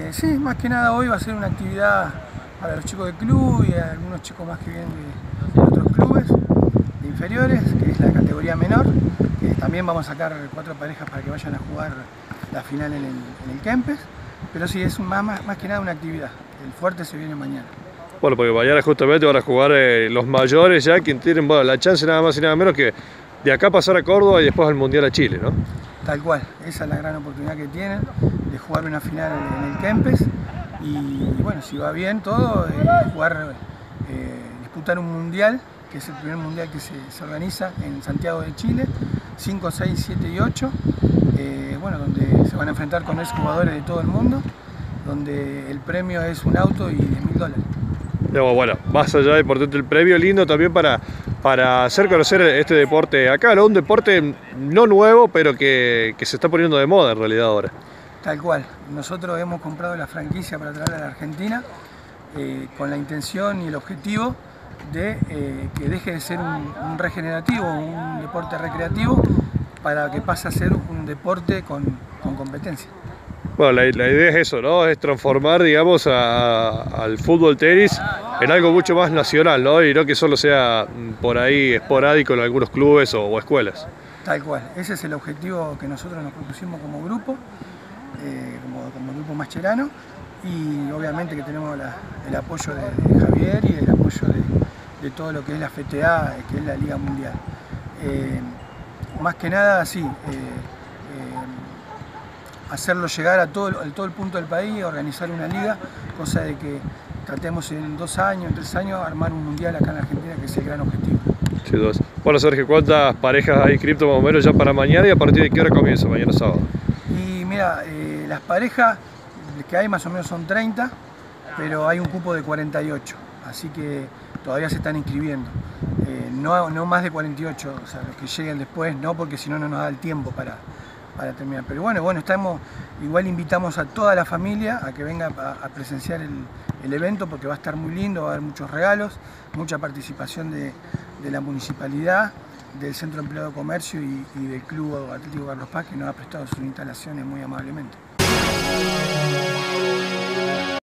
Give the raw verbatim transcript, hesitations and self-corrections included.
Eh, sí, más que nada hoy va a ser una actividad para los chicos del club y algunos chicos más que vienen de, de otros clubes de inferiores, que es la categoría menor. Eh, también vamos a sacar cuatro parejas para que vayan a jugar la final en el, en el Kempes, pero sí, es más, más, más que nada una actividad. El fuerte se viene mañana. Bueno, porque mañana justamente van a jugar eh, los mayores ya, quien tienen bueno, la chance nada más y nada menos que de acá pasar a Córdoba y después al Mundial a Chile, ¿no? Tal cual, esa es la gran oportunidad que tienen de jugar una final en el Kempes y, y bueno, si va bien todo, eh, jugar, eh, disputar un mundial, que es el primer mundial que se, se organiza en Santiago de Chile, cinco, seis, siete y ocho, eh, bueno, donde se van a enfrentar con ex jugadores de todo el mundo, donde el premio es un auto y diez mil dólares. Pero bueno, más allá de importante el previo, lindo también para, para hacer conocer este deporte acá, ¿no? Un deporte no nuevo, pero que, que se está poniendo de moda en realidad ahora. Tal cual, nosotros hemos comprado la franquicia para traerla a la Argentina eh, con la intención y el objetivo de eh, que deje de ser un, un regenerativo, un deporte recreativo, para que pase a ser un deporte con, con competencia. Bueno, la, la idea es eso, ¿no? Es transformar, digamos, a, al fútbol tenis en algo mucho más nacional, ¿no? Y no que solo sea por ahí esporádico en algunos clubes o, o escuelas. Tal cual, ese es el objetivo que nosotros nos propusimos como grupo, eh, como, como grupo mascherano, y obviamente que tenemos la, el apoyo de, de Javier y el apoyo de, de todo lo que es la F T A, que es la Liga Mundial. Eh, más que nada, sí. Eh, hacerlo llegar a todo, a todo el punto del país, organizar una liga, cosa de que tratemos en dos años, en tres años, armar un mundial acá en la Argentina, que es el gran objetivo. Sí, dos. Bueno, Sergio, ¿cuántas parejas hay inscriptas más o menos ya para mañana y a partir de qué hora comienza mañana sábado? Y mira, eh, las parejas que hay más o menos son treinta, pero hay un cupo de cuarenta y ocho, así que todavía se están inscribiendo. Eh, no, no más de cuarenta y ocho, o sea, los que lleguen después, no, porque si no, no nos da el tiempo para... para terminar. Pero bueno, bueno, estamos, igual invitamos a toda la familia a que venga a, a presenciar el, el evento, porque va a estar muy lindo, va a haber muchos regalos, mucha participación de, de la municipalidad, del Centro Empleado de Comercio y, y del Club Atlético Carlos Paz, que nos ha prestado sus instalaciones muy amablemente.